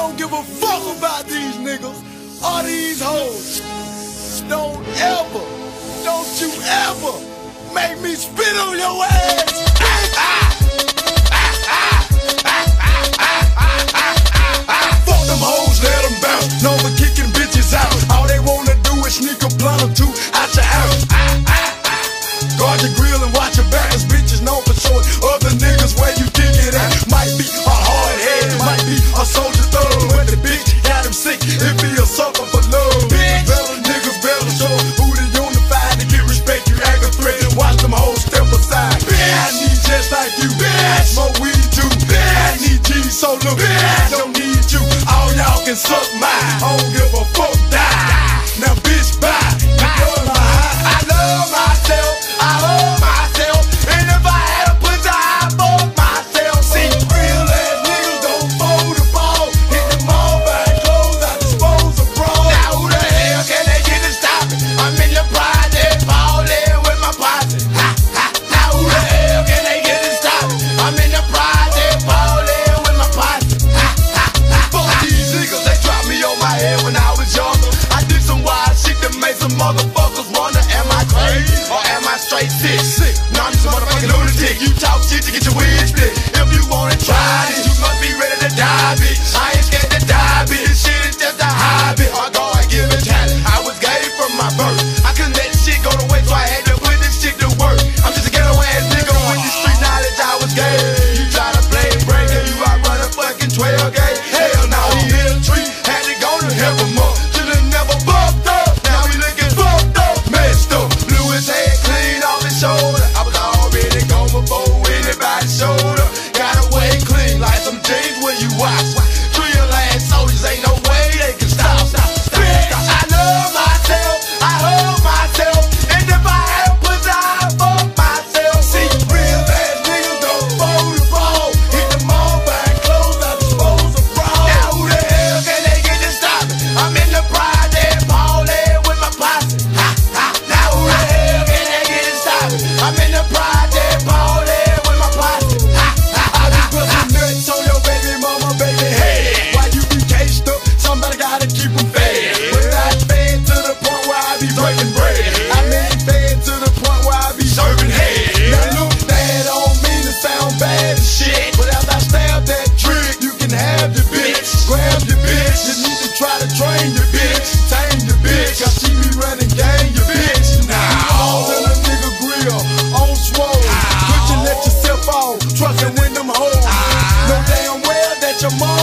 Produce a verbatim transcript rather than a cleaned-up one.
don't give a fuck about these niggas or these hoes. Don't ever, don't you ever make me spit on your ass. Fuck them hoes, let them bounce. No for kicking bitches out. All they wanna do is sneak a blunt or two out your house. Guard your grill and watch your back, cause bitches know for sure other niggas where you kick it at. Might be a hard head, might be a soldier thug, but the bitch got him sick, it be a sucker for love. Better niggas better show who they unified to get respect. You act a threat and watch them hoes step aside. I need just like you, smoke weed too. I need G so look, I don't need you. All y'all can suck mine, I don't give a fuck, die. Now bitch bye, I love myself. I love myself, and if I had a pussy, I'd fuck myself. See, real ass niggas don't fold the ball. Hit the mall, buy clothes, I dispose of broadz. Now who the hell can they get to stop it? I'm in the project, ballin' with my posse. Ha, ha, now who the hell can they get to stop it? I'm in the project, ballin' with my posse. Ha, ha, ha, fuck these niggas, they dropped me on my head when I was younger. I did some wild shit that made some motherfuckers wonder, am I crazy or am I straight sick? sick. Now I'm just a motherfucking lunatic. You talk shit to get your wig split. If you wanna try this, you must be ready to die, bitch. I ain't scared to die, bitch. This shit is just a hobby. My God, give it talent. I was gay from my birth. I couldn't let shit go to waste, so I had to put this shit to work. I'm just a ghetto ass nigga with the street knowledge. I was gay. You try to play break and you outrun a fucking twelve gay. Hell no, he hit a tree, had to go to help him up. Should've never buffed up. Now we looking fucked up, messed up. Blew his head clean off his shoulder. I was already gone before anybody showed up. Got away clean like some jeans when you watch. Real ass soldiers, ain't no way they can stop. Bitch, I love myself, I love myself, and if I had a pussy, I'd fuck myself. See, real ass niggas don't fold the ball. Hit the mall, buy clothes, I dispose of broadz. Now who the hell can they get to stop it? I'm in the project, ballin' with my posse. Ha, ha, now who the hell can they get to stop it? I'm in the project, ballin' with my posse. Ha, ha, I be bustin' nuts on your baby mama, baby head. Why you be cased up? Somebody gotta keep them fed. But not fed to the point where I be breaking bread. I mean fed to the point where I be serving head. Now look bad on me to sound bad as shit, but after I stab that trick, you can have your bitch. Grab your bitch, you need to try to train your bitch. Tame your bitch, I see me running gang your bitch. Now all in a nigga grill, on swole. Could you let yourself off, trusting in them hoes? Know damn well that your mom